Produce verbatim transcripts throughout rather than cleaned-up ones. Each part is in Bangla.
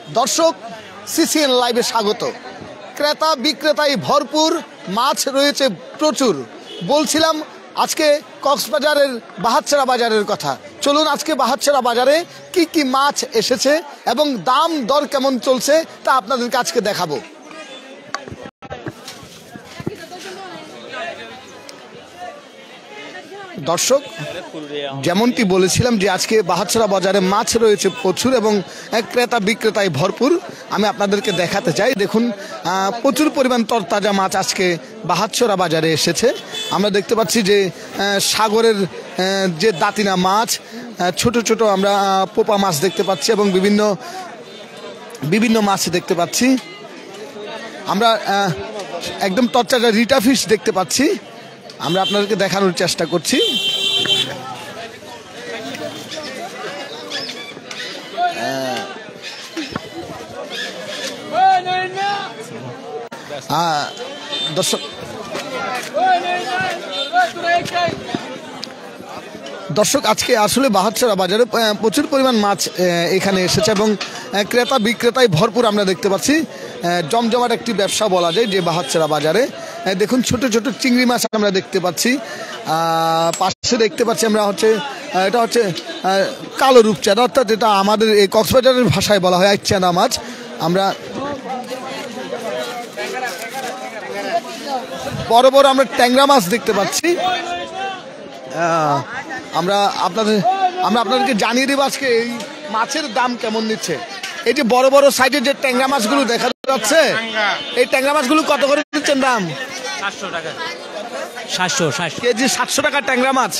দর্শক, সিসিএন লাইভে স্বাগত। ক্রেতা বিক্রেতায় ভরপুর, মাছ রয়েছে প্রচুর। বলছিলাম আজকে কক্সবাজারের বাহাতছড়া বাজারের কথা। চলুন আজকে বাহাতছড়া বাজারে কি কি মাছ এসেছে এবং দাম দর কেমন চলছে তা আপনাদেরকে আজকে দেখাবো। দর্শক, যেমনটি বলেছিলাম যে আজকে বাহাতছড়া বাজারে মাছ রয়েছে প্রচুর এবং ক্রেতা বিক্রেতায় ভরপুর। আমি আপনাদেরকে দেখাতে চাই, দেখুন প্রচুর পরিমাণ তরতাজা মাছ আজকে বাহাতছড়া বাজারে এসেছে। আমরা দেখতে পাচ্ছি যে সাগরের যে দাতিনা মাছ, ছোট ছোট আমরা পোপা মাছ দেখতে পাচ্ছি এবং বিভিন্ন বিভিন্ন মাছ দেখতে পাচ্ছি। আমরা একদম তরতাজা রিটা ফিশ দেখতে পাচ্ছি। আমরা আপনাদেরকে দেখানোর চেষ্টা করছি। দর্শক দর্শক আজকে আসলে বাহাতছড়া বাজারে প্রচুর পরিমাণ মাছ এখানে এসেছে এবং ক্রেতা বিক্রেতায় ভরপুর আমরা দেখতে পাচ্ছি। জমজমাট একটি ব্যবসা বলা যায় যে বাহাতছড়া বাজারে। দেখুন ছোট ছোট চিংড়ি মাছ আমরা দেখতে পাচ্ছি। পাশে দেখতে পাচ্ছি আমরা হচ্ছে এটা হচ্ছে কালো রূপচাঁদা, অর্থাৎ এটা আমাদের এই কক্সবাজারের ভাষায় বলা হয় আইচানা মাছ। আমরা বড় বড় আমরা ট্যাংরা মাছ দেখতে পাচ্ছি। আমরা আপনাদের আমরা আপনাদেরকে জানিয়ে দেবো আজকে এই মাছের দাম কেমন নিচ্ছে। এই যে বড় বড় সাইজের যে ট্যাংরা মাছগুলো দেখা যাচ্ছে, এই ট্যাংরা মাছগুলো কত করে দিচ্ছেন দাম? সাতশো টাকা সাতশো সাতশো কেজি সাতশো টাকা ট্যাংরা মাছ।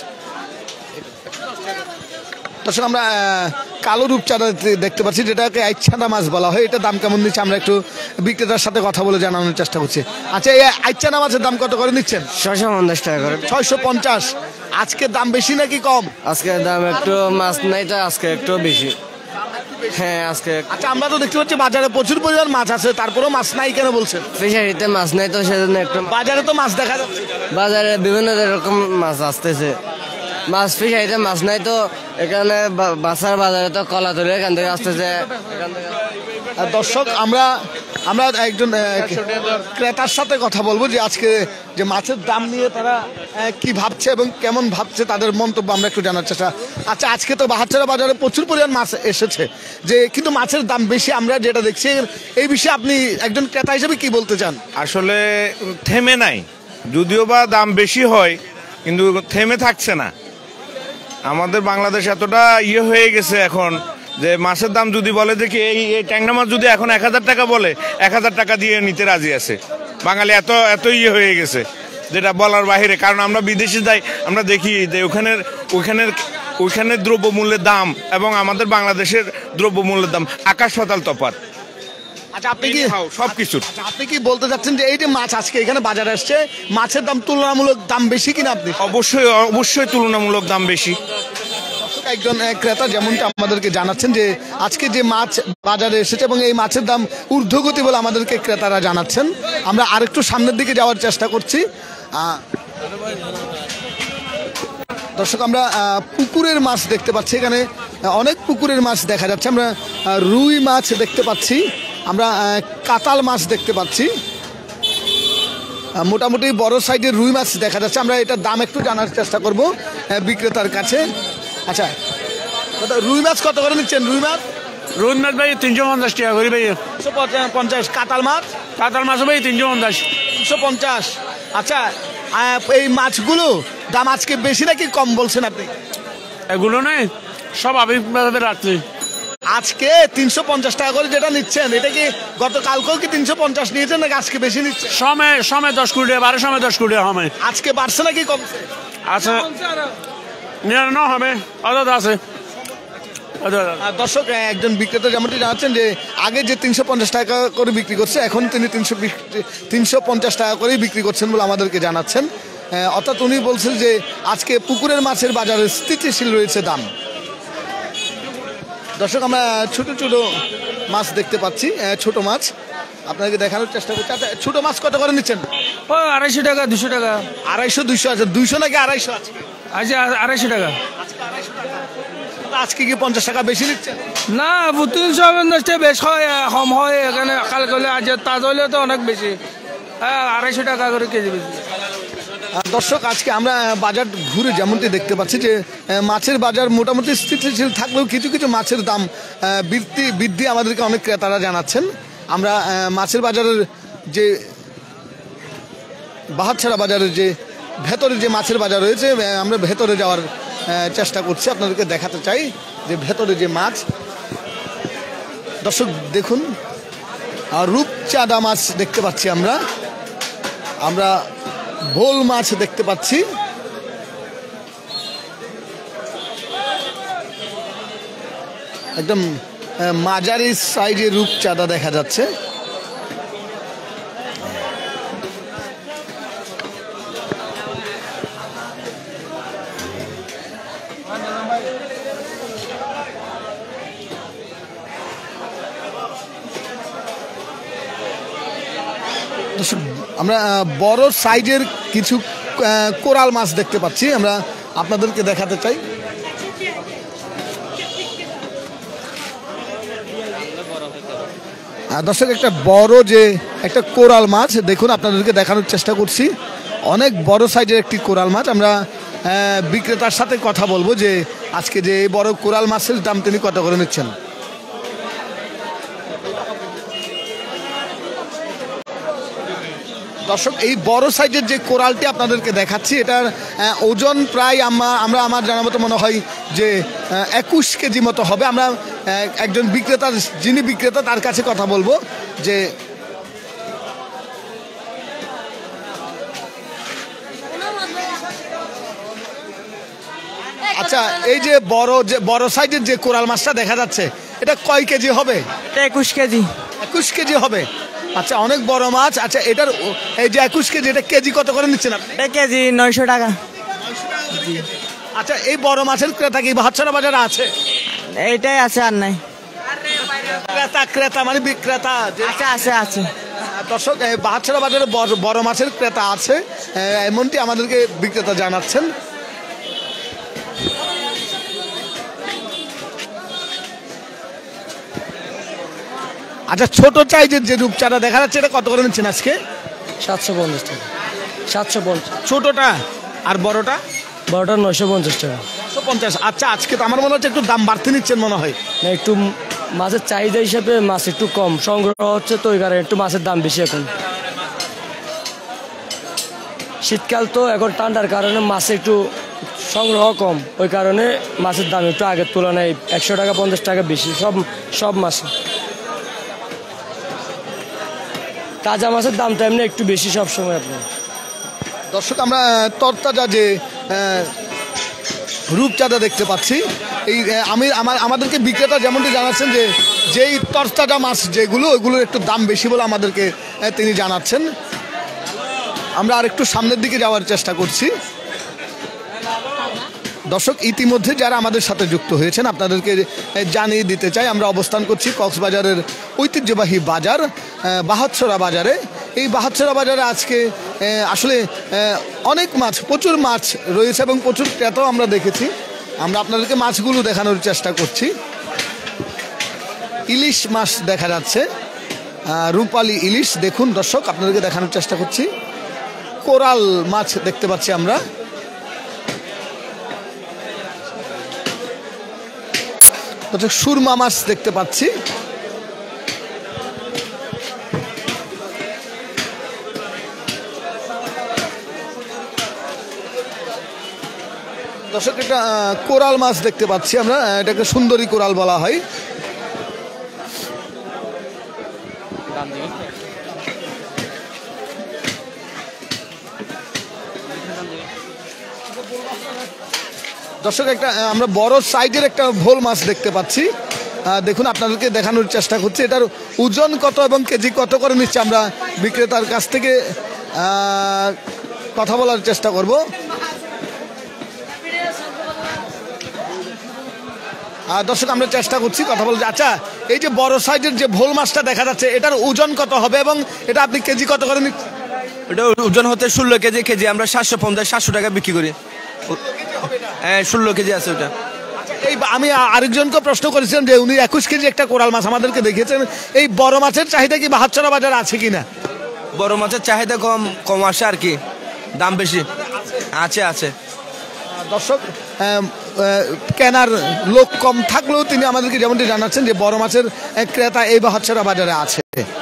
দর্শক, আমরা কালো রূপচাঁদা দেখতে পাচ্ছি, যেটাকে আইচানা মাছ বলা হয়। এটা দাম কেমন নিচ্ছে আমরা একটু বিক্রেতার সাথে কথা বলে জানানোর চেষ্টা করছি। আচ্ছা, এই আইচানা মাছের দাম কত করে নিচ্ছেন? ছয়শো পঞ্চাশ টাকা করে। ছয়শো পঞ্চাশ। আজকে দাম বেশি নাকি কম? আজকে দাম একটু মাছ নাই তো আজকে একটু বেশি। হ্যাঁ আজকে। আচ্ছা, আমরা তো দেখতে পাচ্ছি বাজারে প্রচুর পরিমাণ মাছ আছে, তারপরেও মাছ নাই কেন বলছেন? ফিশারিতে মাছ নাই তো সেজন্য একটু। বাজারে তো মাছ দেখা যাচ্ছে, বাজারে বিভিন্ন রকম মাছ আসতেছে। মাছ ফিশারিতে মাছ নাই তো এখানে বাসার বাজারে তো কলা তুলে এখান থেকে আসতেছে। দর্শক, আমরা আমরা একজন ক্রেতার সাথে কথা বলবো যে আজকে যে মাছের দাম নিয়ে তারা কি ভাবছে এবং কেমন ভাবছে, তাদের মন্তব্য আমরা একটু জানার চেষ্টা। আচ্ছা, আজকে তো বাহাতছড়া বাজারে প্রচুর পরিমাণ মাছ এসেছে, যে কিন্তু মাছের দাম বেশি আমরা যেটা দেখছি, এই বিষয়ে আপনি একজন ক্রেতা হিসেবে কি বলতে চান? আসলে থেমে নাই, যদিও বা দাম বেশি হয় কিন্তু থেমে থাকছে না। আমাদের বাংলাদেশ এতটা ইয়ে হয়ে গেছে এখন যে মাছের দাম যদি বলে যে কি এই ট্যাংরা মাছ যদি এখন এক হাজার টাকা বলে, এক হাজার টাকা দিয়ে নিতে রাজি আছে বাঙালি। এত এত ইয়ে হয়ে গেছে যেটা বলার বাহিরে। কারণ আমরা বিদেশে যাই, আমরা দেখি যে ওখানের ওইখানের ওইখানের দ্রব্যমূল্যের দাম এবং আমাদের বাংলাদেশের দ্রব্যমূল্যের দাম আকাশ পাতাল তফাৎ। আচ্ছা, আপনি কি সবকিছু আপনি কি বলতে চাচ্ছেন যে এই যে মাছ আজকে এখানে বাজারে আসছে, মাছের দাম তুলনামূলক দাম বেশি কিনা? আপনি অবশ্যই অবশ্যই তুলনামূলক দাম বেশি। একজন ক্রেতা যেমনটা আমাদেরকে জানাচ্ছেন যে আজকে যে মাছ বাজারে এসেছে এবং এই মাছের দাম ঊর্ধ্বগতি বলে আমাদেরকে ক্রেতারা জানাচ্ছেন। আমরা আরেকটু সামনের দিকে যাওয়ার চেষ্টা করছি। দর্শক, আমরা পুকুরের মাছ দেখতে পাচ্ছি, এখানে অনেক পুকুরের মাছ দেখা যাচ্ছে। আমরা রুই মাছ দেখতে পাচ্ছি, আমরা কাতাল মাছ দেখতে পাচ্ছি, মোটামুটি বড় সাইজের রুই মাছ দেখা যাচ্ছে। আমরা এটার দাম একটু জানার চেষ্টা করব বিক্রেতার কাছে। আচ্ছা, রুই মাছ কত করে নিচ্ছেন? রুই মাছ রুই মাছ ভাই তিনশো পঞ্চাশ টাকা করে ভাই। তিনশো পঞ্চাশ। কাতাল মাছ? কাতাল মাছ ভাই তিনশো পঞ্চাশ। তিনশো পঞ্চাশ। আচ্ছা, এই মাছগুলো দাম আজকে বেশি নাকি কম বলছেন আপনি? এগুলো নেই, সব আবির্ভাবে রাখছি। আজকে তিনশো পঞ্চাশ টাকা করে যেটা নিচ্ছেন, এটা কি গতকালকেও কি তিনশো পঞ্চাশ নিয়েছেন নাকি আজকে বেশি নিচ্ছে? সময় সময় দশ কোটি টাকা, বারো সময় দশ কোটি টাকা হবে। আজকে বাড়ছে নাকি কমছে? আচ্ছা, নিরানব্বই হবে, অত আছে। দর্শক, একজন বিক্রেতা যেমনটি জানাচ্ছেন যে আগে যে তিনশো পঞ্চাশ টাকা করে বিক্রি করছে, এখন তিনি তিনশো তিনশো পঞ্চাশ টাকা করেই বিক্রি করছেন বলে আমাদেরকে জানাচ্ছেন। অর্থাৎ উনি বলছেন যে আজকে পুকুরের মাছের বাজারে স্থিতিশীল রয়েছে দাম। দর্শক, আমরা ছোট ছোট মাছ দেখতে পাচ্ছি, ছোট মাছ আপনাকে দেখানোর চেষ্টা করছি। আচ্ছা, ছোট মাছ কত করে নিচ্ছেন? ও আড়াইশো টাকা, দুশো টাকা। আড়াইশো দুইশো আছে, দুইশো নাকি আড়াইশো? আজকে আচ্ছা, আড়াইশো টাকা। আজকে কি পঞ্চাশ টাকা বেশি নিচ্ছেন? না তিনশো পঞ্চাশটা বেশ হয়, কম হয় এখানে। কাল করলে আজ তাজ হইলে তো অনেক বেশি, হ্যাঁ আড়াইশো টাকা করে কেজি বেশি। আর দর্শক, আজকে আমরা বাজার ঘুরে যেমনটি দেখতে পাচ্ছি যে মাছের বাজার মোটামুটি স্থিতিশীল থাকলেও কিছু কিছু মাছের দাম বৃদ্ধি বৃদ্ধি আমাদেরকে অনেক ক্রেতারা জানাচ্ছেন। আমরা মাছের বাজারের যে বাহাতছড়া বাজারের যে ভেতরে যে মাছের বাজার রয়েছে, আমরা ভেতরে যাওয়ার চেষ্টা করছি, আপনাদেরকে দেখাতে চাই যে ভেতরে যে মাছ। দর্শক দেখুন, আর রূপচাঁদা মাছ দেখতে পাচ্ছি আমরা আমরা ভোল মাছ দেখতে পাচ্ছি। একদম মাঝারি সাইজের রূপচাঁদা দেখা যাচ্ছে। আমরা বড় সাইজের কিছু কোরাল মাছ দেখতে পাচ্ছি, আমরা আপনাদেরকে দেখাতে চাই। দর্শক, একটা বড় যে একটা কোরাল মাছ দেখুন, আপনাদেরকে দেখানোর চেষ্টা করছি। অনেক বড় সাইজের একটি কোরাল মাছ। আমরা বিক্রেতার সাথে কথা বলবো যে আজকে যে এই বড় কোরাল মাছের দাম তিনি কত করে নিচ্ছেন। দর্শক, এই বড় সাইজের যে কোরালটি আপনাদেরকে দেখাচ্ছি, এটার ওজন প্রায় আমরা আমার জানা মতো মনে হয় যে একুশ কেজি মতো হবে। আমরা একজন বিক্রেতা, যিনি বিক্রেতা তার কাছে কথা বলবো যে আচ্ছা, এই যে বড় যে বড় সাইজের যে কোরাল মাছটা দেখা যাচ্ছে, এটা কয় কেজি হবে? একুশ কেজি। একুশ কেজি হবে। আচ্ছা, অনেক বড় মাছ। আচ্ছা, এটার এই যে একুশ কেজি, এটা কেজি কত করে নিচ্ছেন আপনি? কেজি নয়শো টাকা। আচ্ছা, এই বড় মাছের ক্রেতা কি বাহাতছড়া বাজারে আছে? এইটাই আছে, আর নাই। ক্রেতা ক্রেতা মানে বিক্রেতা আছে আছে আছে দর্শক, বাহাতছড়া বাজারে বড় মাছের ক্রেতা আছে, এমনটি আমাদেরকে বিক্রেতা জানাচ্ছেন। আচ্ছা, ছোট সাইজের যে রূপচাঁদা দেখা যাচ্ছে, এটা কত করে নিচ্ছেন আজকে? সাতশো পঞ্চাশ টাকা। সাতশো পঞ্চাশ ছোটটা, আর বড়টা? বড়টা নয়শো পঞ্চাশ টাকা। একশো পঞ্চাশ। আচ্ছা, আজকে তো আমার মনে হচ্ছে একটু দাম বাড়তে নিচ্ছেন মনে হয়। না, একটু মাছের চাহিদা হিসেবে মাছ একটু কম সংগ্রহ হচ্ছে, তো ওই কারণে একটু মাছের দাম বেশি। এখন শীতকাল তো, এখন ঠান্ডার কারণে মাছ একটু সংগ্রহ কম, ওই কারণে মাছের দাম একটু আগের তুলনায় একশো টাকা পঞ্চাশ টাকা বেশি সব সব মাছ। তাজা মাছের দামটা এমনি একটু বেশি সবসময়। আপনার দর্শক, আমরা তরতাজা যে রূপচাঁদা দেখতে পাচ্ছি, এই আমি আমার আমাদেরকে বিক্রেতা যেমনটি জানাচ্ছেন যে যেই তরতাজা মাছ যেগুলো, ওইগুলোর একটু দাম বেশি বলে আমাদেরকে তিনি জানাচ্ছেন। আমরা আর একটু সামনের দিকে যাওয়ার চেষ্টা করছি। দর্শক, ইতিমধ্যে যারা আমাদের সাথে যুক্ত হয়েছেন আপনাদেরকে জানিয়ে দিতে চাই, আমরা অবস্থান করছি কক্সবাজারের ঐতিহ্যবাহী বাজার বাহাতছড়া বাজারে। এই বাহাতছড়া বাজারে আজকে আসলে অনেক মাছ, প্রচুর মাছ রয়েছে এবং প্রচুর ক্রেতাও আমরা দেখেছি। আমরা আপনাদেরকে মাছগুলো দেখানোর চেষ্টা করছি। ইলিশ মাছ দেখা যাচ্ছে, রূপালী ইলিশ দেখুন দর্শক, আপনাদেরকে দেখানোর চেষ্টা করছি। কোরাল মাছ দেখতে পাচ্ছি আমরা। সুরমা মাছ দেখতে পাচ্ছি। দর্শক, এটা কোরাল মাছ দেখতে পাচ্ছি আমরা, এটাকে সুন্দরী কোরাল বলা হয়। দর্শক, একটা আমরা বড় সাইজের একটা ভোল মাছ দেখতে পাচ্ছি। দেখুন, আপনাদেরকে দেখানোর চেষ্টা করছি এটার ওজন কত এবং কেজি কত করে নিচ্ছে। আমরা বিক্রেতার কাছ থেকে কথা বলার চেষ্টা করব। দর্শক, আমরা চেষ্টা করছি কথা বলতে। আচ্ছা, এই যে বড় সাইজের যে ভোল মাছটা দেখা যাচ্ছে, এটার ওজন কত হবে এবং এটা আপনি কেজি কত করে নিচ্ছেন? এটা ওজন হতে ষোলো কেজি। কেজি আমরা সাতশো পঞ্চাশ সাতশো টাকা বিক্রি করি। হ্যাঁ, ষোলো কেজি আছে ওটা। এই আমি আরেকজনকে প্রশ্ন করেছিলাম যে উনি একুশ কেজি একটা কোরাল মাছ আমাদেরকে দেখিয়েছেন, এই বড় মাছের চাহিদা কি বাহাতছড়া বাজারে আছে কিনা? বড় মাছের চাহিদা কম কম আসে আর কি, দাম বেশি আছে আছে দর্শক আহ, আহ, কেনার লোক কম থাকলেও তিনি আমাদেরকে যেমনটি জানাচ্ছেন যে বড় মাছের আহ, ক্রেতা এই বাহাতছড়া বাজারে আছে।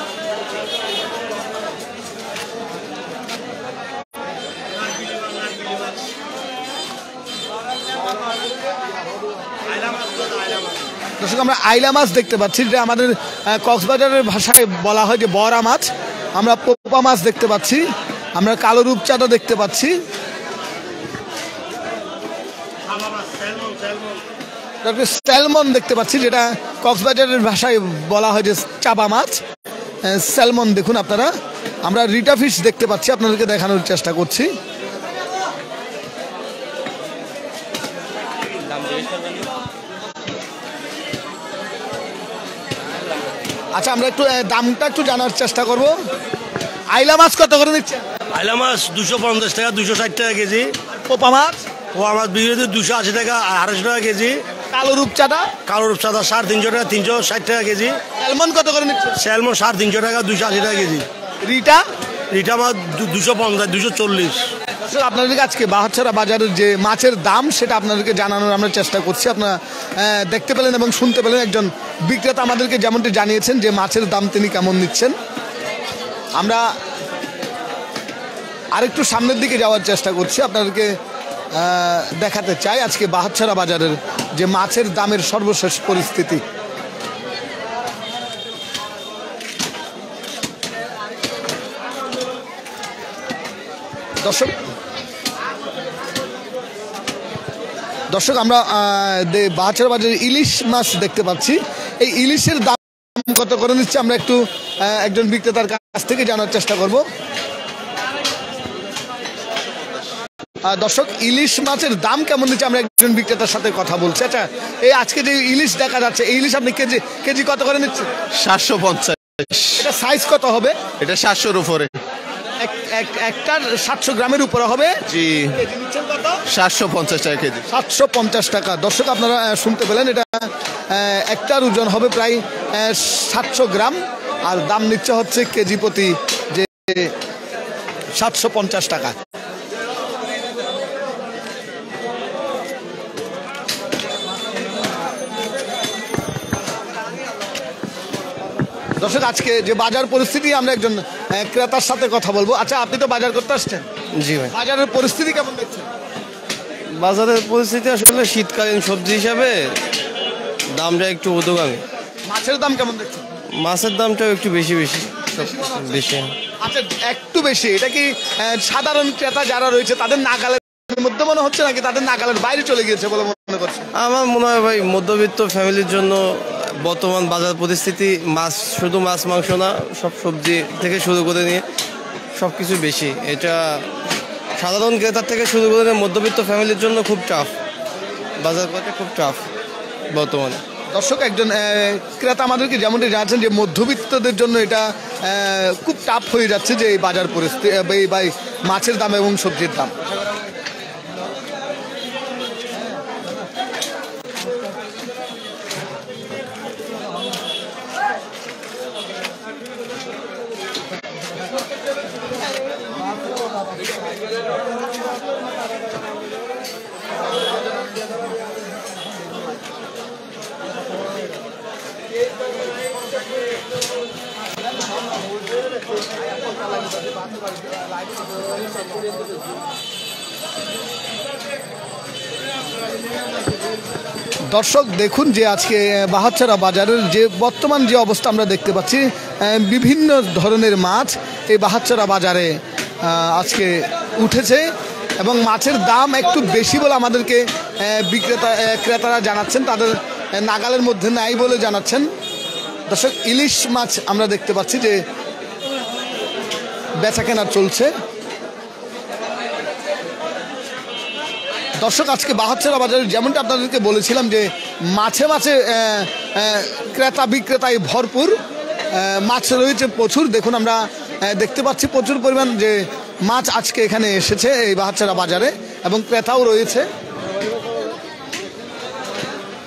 দর্শক আমরা আইলা মাছ দেখতে পাচ্ছি, যেটা আমাদের আহ, কক্সবাজারের ভাষায় বলা হয় যে বড়া মাছ। আমরা পোপা মাছ দেখতে পাচ্ছি, আমরা কালো রূপচাঁদা দেখতে পাচ্ছি, তারপরে স্যালমন দেখতে পাচ্ছি, যেটা কক্সবাজারের ভাষায় বলা হয় যে চাবা মাছ, আহ, স্যালমন দেখুন আপনারা। আমরা রিটা ফিশ দেখতে পাচ্ছি, আপনাদেরকে দেখানোর চেষ্টা করছি। আচ্ছা আমরা একটু আহ, দামটা একটু জানার চেষ্টা করব। আইলা মাছ কত করে দিচ্ছে? আইলা মাছ দুশো পঞ্চাশ টাকা, দুশো ষাট টাকা কেজি। পোপা মাছ ও আমার বিক্রি দুশো আশি টাকা, আড়াইশো টাকা কেজি। কালো রূপচাঁদা কালো রূপচাঁদা সাড়ে তিনশো টাকা, তিনশো ষাট টাকা কেজি। স্যালমন কত করে নিচ্ছে? স্যালমন সাড়ে তিনশো টাকা, দুশো আশি টাকা কেজি। রিটা রিটা মাছ দুশো পঞ্চাশ, দুশো চল্লিশ। দর্শক আপনাদেরকে আজকে বাহাতছড়া বাজারের যে মাছের দাম সেটা আপনাদেরকে জানানোর আমরা চেষ্টা করছি। আপনারা আহ, দেখতে পেলেন এবং শুনতে পেলেন একজন বিক্রেতা আমাদেরকে যেমনটি জানিয়েছেন যে মাছের দাম তিনি কেমন নিচ্ছেন। আমরা আরেকটু সামনের দিকে যাওয়ার চেষ্টা করছি, আপনাদেরকে আহ, দেখাতে চাই আজকে বাহাতছড়া বাজারের যে মাছের দামের সর্বশেষ পরিস্থিতি। দর্শক দর্শক আমরা বাহাতছড়া বাজারে ইলিশ মাছ দেখতে পাচ্ছি। এই ইলিশের দাম কত করে নিচ্ছে আমরা একটু আহ, একজন বিক্রেতার কাছ থেকে জানার চেষ্টা করব। আহ, দর্শক ইলিশ মাছের দাম কেমন নিচ্ছে আমরা একজন বিক্রেতার সাথে কথা বলছি। আচ্ছা এই আজকে যে ইলিশ দেখা যাচ্ছে, এই ইলিশ আপনি কেজি কেজি কত করে নিচ্ছেন? সাতশো পঞ্চাশ। এটা সাইজ কত হবে? এটা সাতশোর উপরে। একটার সাতশো গ্রামের উপরে হবে। জি, সাতশো পঞ্চাশ টাকা কেজি। সাতশো পঞ্চাশ টাকা। দর্শক আপনারা আহ, শুনতে পেলেন, এটা আহ, একটার ওজন হবে প্রায় সাতশো গ্রাম, আর দাম নিচ্ছে হচ্ছে কেজি প্রতি যে সাতশো পঞ্চাশ টাকা। দর্শক আজকে যে বাজার পরিস্থিতি, আমরা একজন আহ, ক্রেতার সাথে কথা বলবো। আচ্ছা আপনি তো বাজার করতে আসছেন, জি ভাই। বাজারের পরিস্থিতি কেমন দেখছেন? বাজারের পরিস্থিতি আসলে শীতকালীন সবজি হিসাবে দামটা একটু ঊর্ধ্বগামী। মাছের দাম কেমন দেখছেন? মাছের দামটাও একটু বেশি বেশি বেশি। আচ্ছা একটু বেশি, এটা কি আহ, সাধারণ ক্রেতা যারা রয়েছে তাদের নাগালের মধ্যে মনে হচ্ছে নাকি তাদের নাগালের বাইরে চলে গিয়েছে বলে মনে করছেন? আমার মনে হয় ভাই মধ্যবিত্ত ফ্যামিলির জন্য বর্তমান বাজার পরিস্থিতি মাছ, শুধু মাছ মাংস না, সব সবজি থেকে শুরু করে নিয়ে সব কিছু বেশি। এটা সাধারণ ক্রেতার থেকে শুরু করে নিয়ে মধ্যবিত্ত ফ্যামিলির জন্য খুব টাফ, বাজার করাটা খুব টাফ বর্তমানে। দর্শক একজন আহ, ক্রেতা আমাদেরকে যেমনটি জানাচ্ছেন যে মধ্যবিত্তদের জন্য এটা আহ, খুব টাফ হয়ে যাচ্ছে যে এই বাজার পরিস্থিতি, আহ, এই বাই মাছের দাম এবং সবজির দাম। দর্শক দেখুন যে আজকে বাহাতছড়া বাজারের যে বর্তমান যে অবস্থা আমরা দেখতে পাচ্ছি, বিভিন্ন ধরনের মাছ এই বাহাতছড়া বাজারে আজকে উঠেছে এবং মাছের দাম একটু বেশি বলে আমাদেরকে বিক্রেতা ক্রেতারা জানাচ্ছেন, তাদের নাগালের মধ্যে নাই বলে জানাচ্ছেন। দর্শক ইলিশ মাছ আমরা দেখতে পাচ্ছি যে বেচা কেনা চলছে। দর্শক আজকে বাহাতছড়া বাজারে যেমনটা আপনাদেরকে বলেছিলাম যে মাছে মাছে ক্রেতা বিক্রেতায় ভরপুর, মাছ রয়েছে প্রচুর। দেখুন আমরা দেখতে পাচ্ছি প্রচুর পরিমাণ যে মাছ আজকে এখানে এসেছে এই বাহাতছড়া বাজারে এবং ক্রেতাও রয়েছে।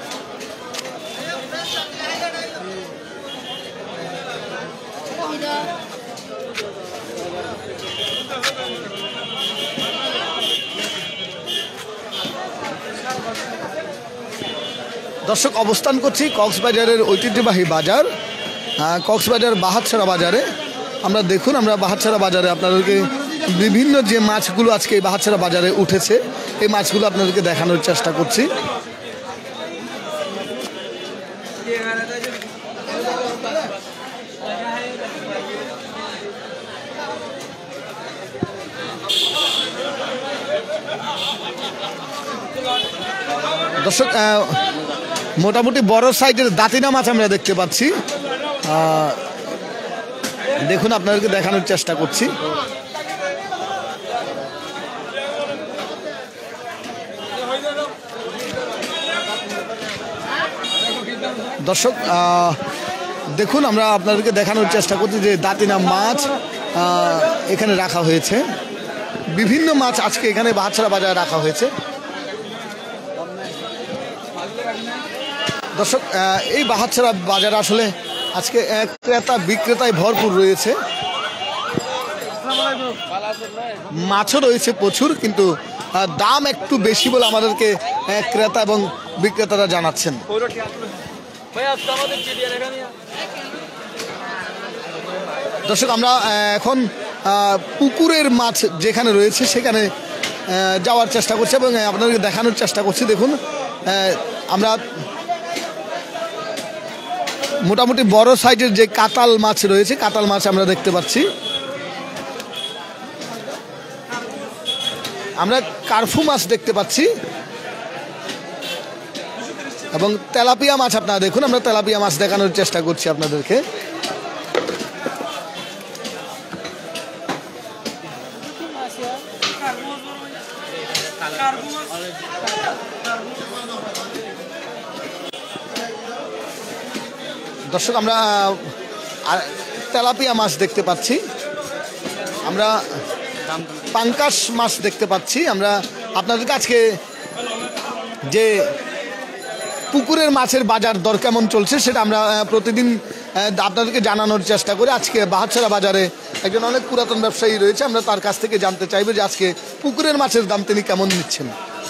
দর্শক, অবস্থান করছি কক্সবাজারের ঐতিহ্যবাহী বাজার আহ, কক্সবাজার বাহাতছড়া বাজারে। আমরা দেখুন, আমরা বাহাতছড়া বাজারে আপনাদেরকে বিভিন্ন যে মাছগুলো আজকে এই বাহাতছড়া বাজারে উঠেছে এই মাছগুলো আপনাদেরকে দেখানোর চেষ্টা করছি। দর্শক, আহ, মোটামুটি বড় সাইজের দাঁতিনা মাছ আমরা দেখতে পাচ্ছি। আহ, দেখুন, আপনাদেরকে দেখানোর চেষ্টা করছি। দর্শক, আহ, দেখুন, আমরা আপনাদেরকে দেখানোর চেষ্টা করছি যে দাঁতিনা মাছ আহ, এখানে রাখা হয়েছে। বিভিন্ন মাছ আজকে এখানে বাহাতছড়া বাজারে রাখা হয়েছে। দর্শক, আহ, এই বাহাতছড়া বাজার আসলে আজকে এক ক্রেতা বিক্রেতায় ভরপুর রয়েছে। মাছও রয়েছে প্রচুর, কিন্তু আহ, দাম একটু বেশি বলে আমাদেরকে আহ, ক্রেতা এবং বিক্রেতারা জানাচ্ছেন। দর্শক, আমরা আহ, এখন আহ, পুকুরের মাছ যেখানে রয়েছে সেখানে আহ, যাওয়ার চেষ্টা করছি এবং আপনাদেরকে দেখানোর চেষ্টা করছি। দেখুন, আহ, আমরা মোটামুটি বড় সাইজের যে কাতাল মাছ রয়েছে কাতাল মাছ আমরা দেখতে পাচ্ছি। আমরা কার্ফু মাছ দেখতে পাচ্ছি এবং তেলাপিয়া মাছ আপনারা দেখুন। আমরা তেলাপিয়া মাছ দেখানোর চেষ্টা করছি আপনাদেরকে। দর্শক, আমরা তেলাপিয়া মাছ দেখতে পাচ্ছি, আমরা পাঙ্কাশ মাছ দেখতে পাচ্ছি। আমরা আপনাদের কাছে যে পুকুরের মাছের বাজার দর কেমন চলছে সেটা আমরা প্রতিদিন আপনাদেরকে জানানোর চেষ্টা করি। আজকে বাহাতছড়া বাজারে একজন অনেক পুরাতন ব্যবসায়ী রয়েছে, আমরা তার কাছ থেকে জানতে চাইবো যে আজকে পুকুরের মাছের দাম তিনি কেমন নিচ্ছেন।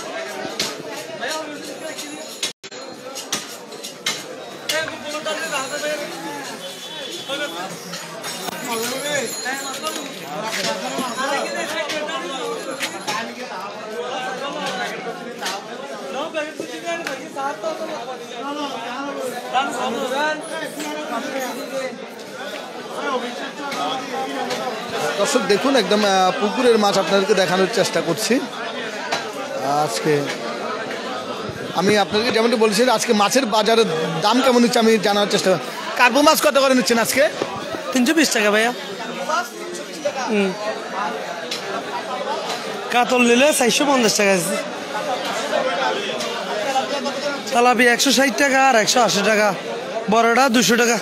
দর্শক, দেখুন, একদম পুকুরের মাছ আপনাদেরকে দেখানোর চেষ্টা করছি। আজকে আমি আপনাদেরকে যেমনটি বলছি আজকে মাছের বাজারের দাম কেমন নিচ্ছে আমি জানার চেষ্টা করি। কার্পু মাছ কত করে নিচ্ছেন আজকে? তিনশো বিশ টাকা ভাইয়া। কাতল নিলে চারশো পঞ্চাশ টাকা আছে। তালাপি একশো ষাট টাকা আর একশো আশি টাকা, বড়টা দুশো টাকা,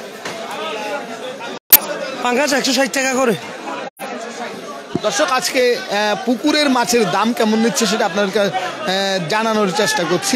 পাঙ্গাস একশো ষাট টাকা করে। দর্শক, আজকে পুকুরের মাছের দাম কেমন নিচ্ছে সেটা আপনাদেরকে জানানোর চেষ্টা করছি।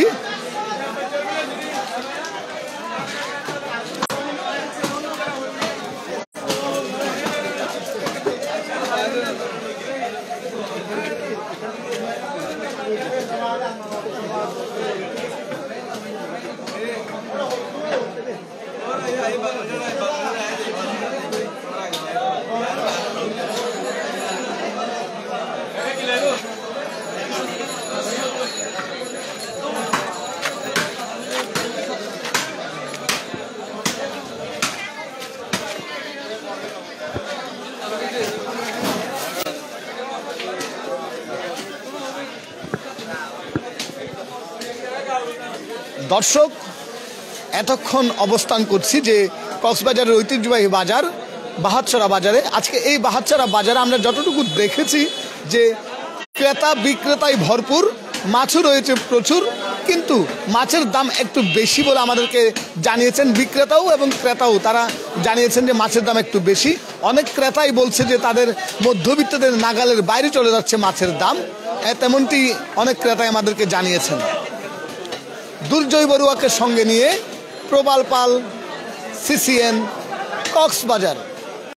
দর্শক, এতক্ষণ অবস্থান করছি যে কক্সবাজারের ঐতিহ্যবাহী বাজার বাহাতছড়া বাজারে। আজকে এই বাহাতছড়া বাজারে আমরা যতটুকু দেখেছি যে ক্রেতা বিক্রেতায় ভরপুর, মাছও রয়েছে প্রচুর, কিন্তু মাছের দাম একটু বেশি বলে আমাদেরকে জানিয়েছেন বিক্রেতাও এবং ক্রেতাও। তারা জানিয়েছেন যে মাছের দাম একটু বেশি। অনেক ক্রেতাই বলছে যে তাদের মধ্যবিত্তদের নাগালের বাইরে চলে যাচ্ছে মাছের দাম, তেমনটি অনেক ক্রেতাই আমাদেরকে জানিয়েছেন। দুর্জয় বড়ুয়াকে সঙ্গে নিয়ে প্রবাল পাল, সিসিএন, কক্সবাজার।